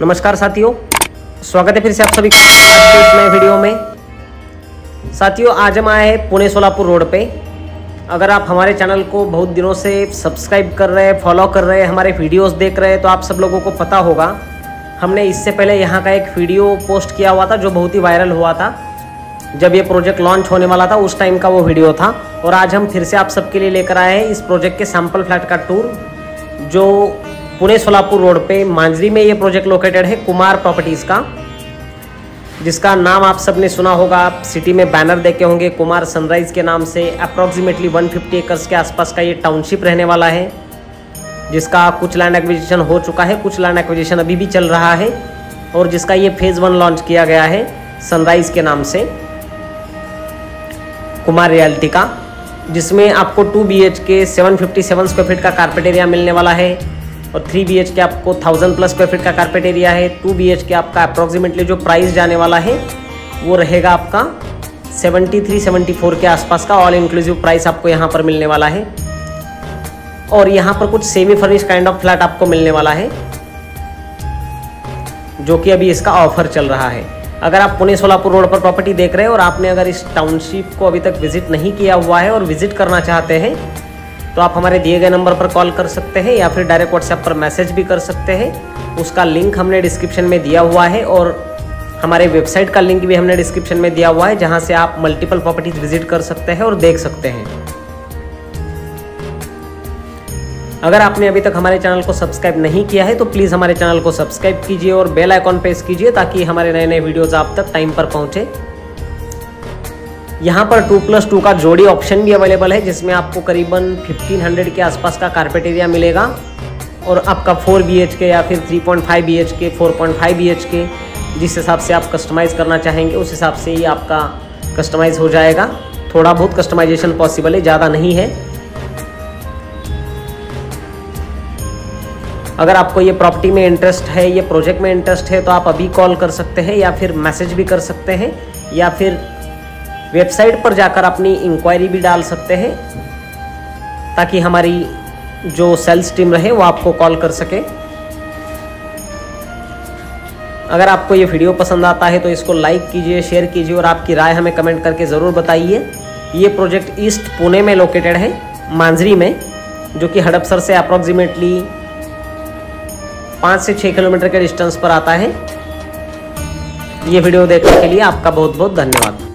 नमस्कार साथियों, स्वागत है फिर से आप सभी का आज के इस नए वीडियो में। साथियों, आज हम आए हैं पुणे सोलापुर रोड पे। अगर आप हमारे चैनल को बहुत दिनों से सब्सक्राइब कर रहे हैं, फॉलो कर रहे हैं, हमारे वीडियोस देख रहे हैं, तो आप सब लोगों को पता होगा हमने इससे पहले यहाँ का एक वीडियो पोस्ट किया हुआ था जो बहुत ही वायरल हुआ था। जब ये प्रोजेक्ट लॉन्च होने वाला था उस टाइम का वो वीडियो था। और आज हम फिर से आप सबके लिए लेकर आए हैं इस प्रोजेक्ट के सैंपल फ्लैट का टूर, जो पुणे सोलापुर रोड पे मांजरी में ये प्रोजेक्ट लोकेटेड है, कुमार प्रॉपर्टीज़ का, जिसका नाम आप सबने सुना होगा। आप सिटी में बैनर देखे होंगे कुमार सनराइज के नाम से। अप्रॉक्सीमेटली 150 एकर्स के आसपास का ये टाउनशिप रहने वाला है, जिसका कुछ लैंड एक्विजिशन हो चुका है, कुछ लैंड एक्विजिशन अभी भी चल रहा है, और जिसका ये फेज़ 1 लॉन्च किया गया है सनराइज के नाम से, कुमार रियल्टी का, जिसमें आपको 2 BHK 757 स्क्वायर फीट का कारपेट एरिया मिलने वाला है, और 3 BHK आपको 1000+ स्क्वायर फीट का कारपेट एरिया है। 2 BHK आपका अप्रॉक्सीमेटली जो प्राइस जाने वाला है वो रहेगा आपका 73-74 के आसपास का ऑल इंक्लूसिव प्राइस आपको यहाँ पर मिलने वाला है। और यहाँ पर कुछ semi furnish kind of flat आपको मिलने वाला है, जो कि अभी इसका ऑफर चल रहा है। अगर आप पुणे सोलापुर रोड पर प्रॉपर्टी देख रहे हैं और आपने अगर इस टाउनशिप को अभी तक विजिट नहीं किया हुआ है और विजिट करना चाहते हैं, तो आप हमारे दिए गए नंबर पर कॉल कर सकते हैं या फिर डायरेक्ट व्हाट्सएप पर मैसेज भी कर सकते हैं। उसका लिंक हमने डिस्क्रिप्शन में दिया हुआ है, और हमारे वेबसाइट का लिंक भी हमने डिस्क्रिप्शन में दिया हुआ है, जहां से आप मल्टीपल प्रॉपर्टीज विजिट कर सकते हैं और देख सकते हैं। अगर आपने अभी तक हमारे चैनल को सब्सक्राइब नहीं किया है तो प्लीज़ हमारे चैनल को सब्सक्राइब कीजिए और बेल आइकॉन प्रेस कीजिए, ताकि हमारे नए नए वीडियोज़ आप तक टाइम पर पहुँचे। यहाँ पर 2+2 का जोड़ी ऑप्शन भी अवेलेबल है, जिसमें आपको करीबन 1500 के आसपास का कारपेट एरिया मिलेगा, और आपका 4 BHK या फिर 3.5 BHK 4.5 BHK जिस हिसाब से आप कस्टमाइज़ करना चाहेंगे उस हिसाब से ही आपका कस्टमाइज़ हो जाएगा। थोड़ा बहुत कस्टमाइजेशन पॉसिबल है, ज़्यादा नहीं है। अगर आपको ये प्रॉपर्टी में इंटरेस्ट है, ये प्रोजेक्ट में इंटरेस्ट है, तो आप अभी कॉल कर सकते हैं या फिर मैसेज भी कर सकते हैं, या फिर वेबसाइट पर जाकर अपनी इंक्वायरी भी डाल सकते हैं, ताकि हमारी जो सेल्स टीम रहे वो आपको कॉल कर सके। अगर आपको ये वीडियो पसंद आता है तो इसको लाइक कीजिए, शेयर कीजिए, और आपकी राय हमें कमेंट करके ज़रूर बताइए। ये प्रोजेक्ट ईस्ट पुणे में लोकेटेड है, मांजरी में, जो कि हड़पसर से अप्रॉक्सीमेटली 5 से 6 किलोमीटर के डिस्टेंस पर आता है। ये वीडियो देखने के लिए आपका बहुत बहुत धन्यवाद।